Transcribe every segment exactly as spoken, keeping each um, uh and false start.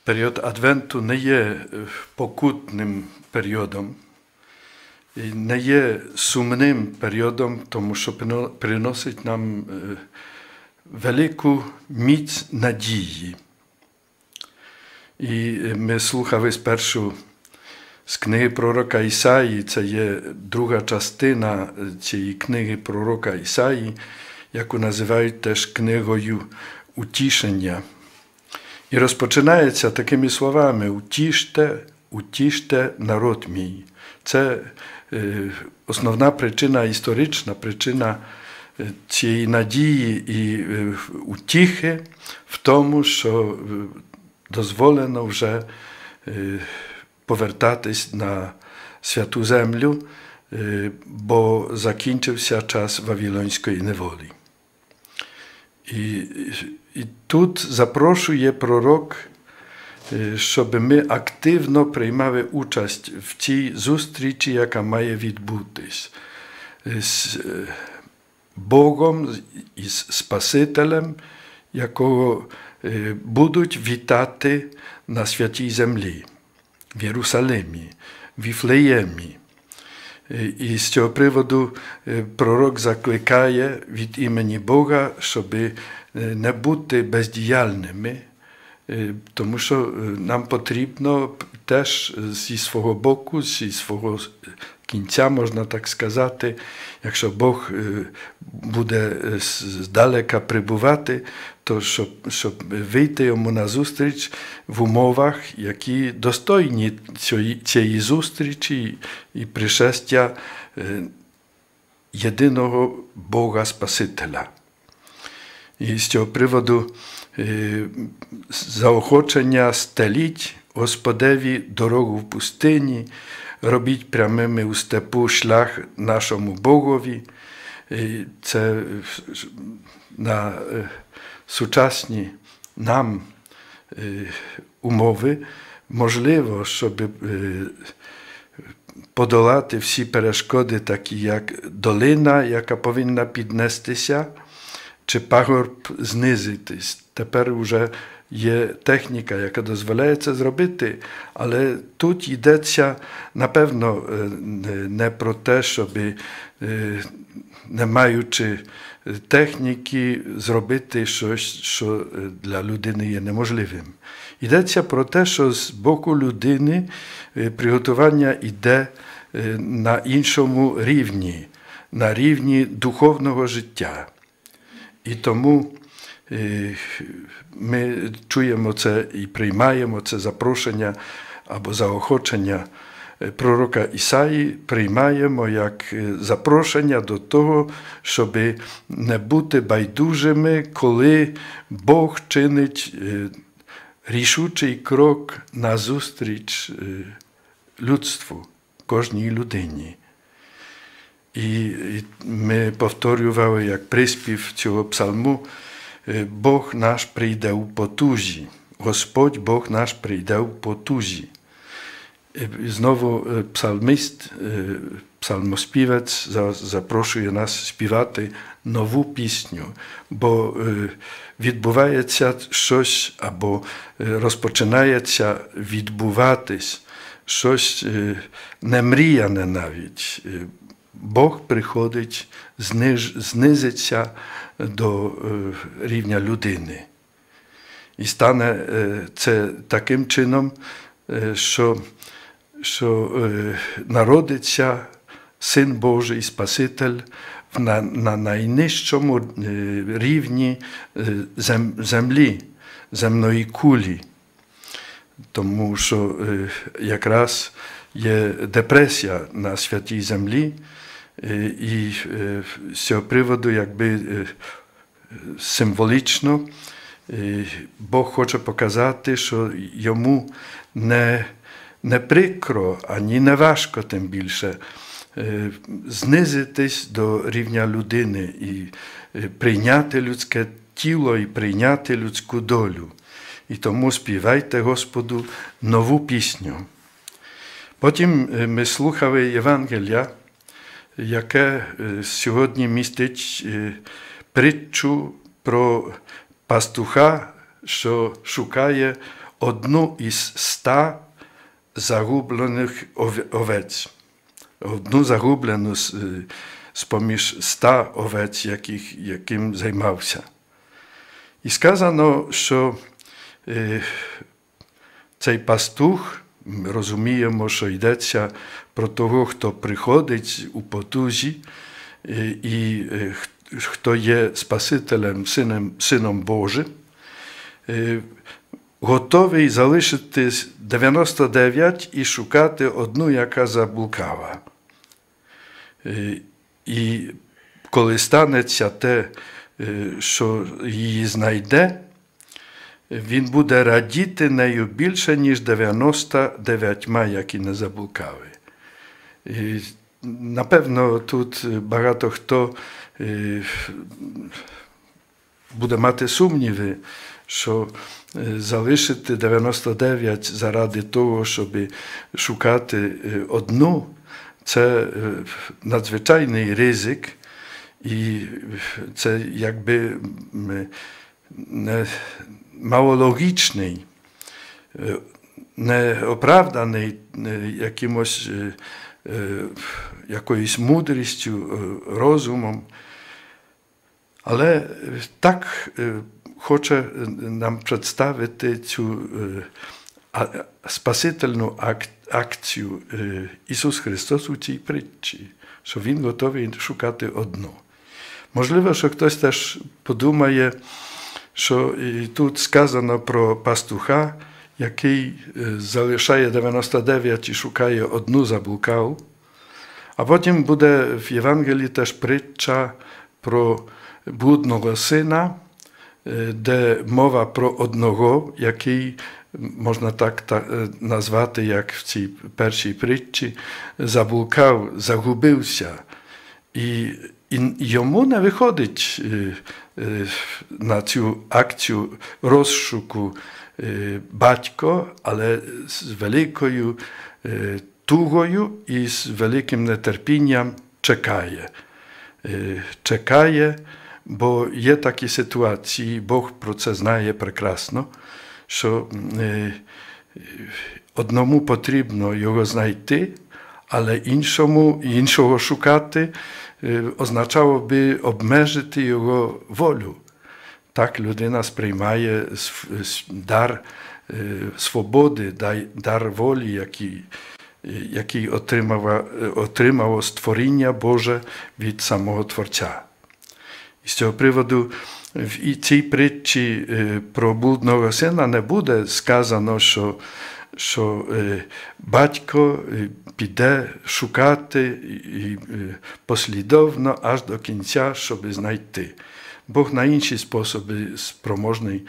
Період Адвенту не є покутним періодом, і не є сумним періодом, тому що приносить нам велику міць надії. І ми слухали спершу з книги пророка Ісаї, це є друга частина цієї книги пророка Ісаї, яку називають теж книгою утішення. І розпочинається такими словами: «Утіште, утіште народ мій». Це е, основна причина, історична причина цієї надії і е, утіхи в тому, що дозволено вже е, повертатись на святу землю, е, бо закінчився час Вавилонської неволі. І, і тут запрошує пророк, щоб ми активно приймали участь в цій зустрічі, яка має відбутись з Богом, із Спасителем, якого будуть вітати на святій землі, в Єрусалимі, в Віфлеємі. І з цього приводу пророк закликає від імені Бога, щоб не бути бездіяльними, тому що нам потрібно теж зі свого боку, зі свого кінця, можна так сказати, якщо Бог буде здалека прибувати, то щоб, щоб вийти йому на зустріч в умовах, які достойні цієї, цієї зустрічі і пришестя єдиного Бога Спасителя. І з цього приводу заохочення стеліть Господеві дорогу в пустині, робіть прямими у степу шлях нашому Богові. І це на сучасні нам умови можливо, щоб подолати всі перешкоди, такі як долина, яка повинна піднестися, чи пагорб знизитись. Тепер вже є техніка, яка дозволяє це зробити, але тут йдеться, напевно, не про те, щоб, не маючи техніки, зробити щось, що для людини є неможливим. Йдеться про те, що з боку людини приготування йде на іншому рівні, на рівні духовного життя. І тому ми чуємо це і приймаємо це запрошення або заохочення пророка Ісаї, приймаємо як запрошення до того, щоб не бути байдужими, коли Бог чинить рішучий крок назустріч людству, кожній людині. І ми повторювали, як приспів цього псалму: Бог наш прийде у потузі, Господь Бог наш прийде у потузі. І знову псалміст, псалмоспівець запрошує нас співати нову пісню, бо відбувається щось або розпочинається відбуватись щось немріяне навіть. Бог приходить, зниж, знизиться до рівня людини. І стане це таким чином, що, що народиться Син Божий, Спаситель на, на найнижчому рівні зем, землі, земної кулі. Тому що якраз є депресія на святій землі, і з цього приводу, якби символічно, Бог хоче показати, що йому не, не прикро, ані не важко тим більше знизитись до рівня людини і прийняти людське тіло і прийняти людську долю. І тому співайте Господу нову пісню. Потім ми слухали Євангелія, яке сьогодні містить притчу про пастуха, що шукає одну із ста загублених овець. Одну загублену з, з-поміж ста овець, яких, яким займався. І сказано, що е, цей пастух, ми розуміємо, що йдеться про того, хто приходить у потузі е, і е, хто є Спасителем, Сином, Сином Божим, е, готовий залишити дев'яносто дев'ять і шукати одну, яка заблукала. Е, і коли станеться те, що її знайде, він буде радіти нею більше, ніж дев'яносто дев'ятьма, які не заблукали. І, напевно, тут багато хто буде мати сумніви, що залишити дев'яносто дев'ять заради того, щоб шукати одну, це надзвичайний ризик. І це якби не малологічний, неоправданий якимось, якоюсь мудрістю, розумом. Але так хоче нам представити цю спасительну акцію Ісус Христос у цій притчі, що Він готовий шукати одну. Можливо, що хтось теж подумає, що і тут сказано про пастуха, який залишає дев'яносто дев'ять і шукає одну заблукалу. А потім буде в Євангелії теж притча про блудного сина, де мова про одного, який, можна так назвати, як в цій першій притчі, заблукав, загубився. І І йому не виходить на цю акцію розшуку батько, але з великою тугою і з великим нетерпінням чекає. Чекає, бо є такі ситуації, Бог про це знає прекрасно, що одному потрібно його знайти, але іншому, іншого шукати означало би обмежити його волю. Так людина сприймає дар свободи, дар волі, який, який отримало, отримало створіння Боже від самого Творця. І з цього приводу в цій притчі про блудного сина не буде сказано, що що батько піде шукати і послідовно аж до кінця, щоб знайти. Бог на інші способи спроможний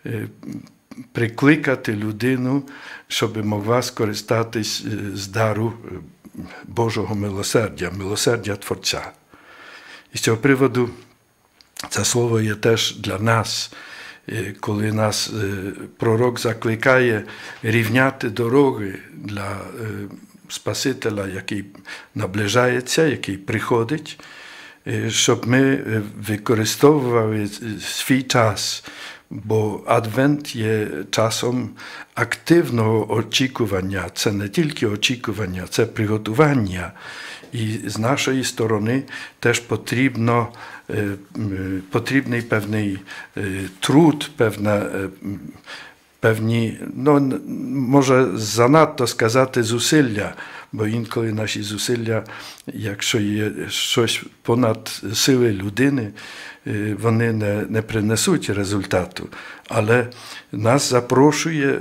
прикликати людину, щоб могла скористатись з дару Божого милосердя, милосердя Творця. І з цього приводу це слово є теж для нас, коли нас пророк закликає рівняти дороги для Спасителя, який наближається, який приходить, щоб ми використовували свій час, бо Адвент є часом активного очікування. Це не тільки очікування, це приготування. І з нашої сторони теж потрібно, потрібний певний труд, певна, певні, ну, може занадто сказати зусилля, бо інколи наші зусилля, якщо є щось понад сили людини, вони не, не принесуть результату. Але нас запрошує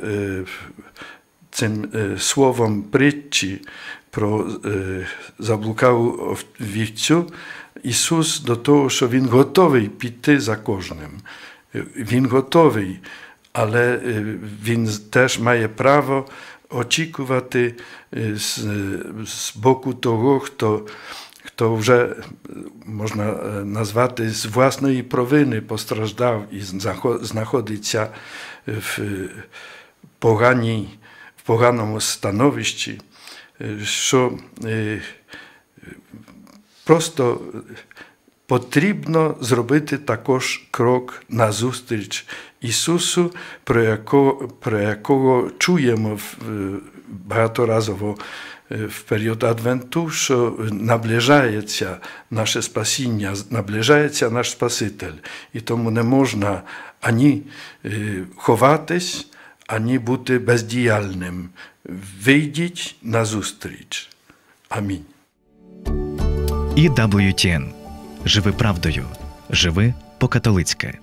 цим словом притчі про заблукалу вівцю Ісус до того, що Він готовий піти за кожним. Він готовий, але Він теж має право очікувати з, з боку того, хто, хто вже, можна назвати, з власної провини постраждав і знаходиться в, поганій, в поганому становищі, що просто потрібно зробити також крок назустріч Ісусу, про якого, про якого чуємо багаторазово в період Адвенту, що наближається наше спасіння, наближається наш Спаситель. І тому не можна ані ховатись, ані бути бездіяльним. Вийдіть назустріч. Амінь. і дабл ю ті ен. Живи правдою. Живи по-католицьки.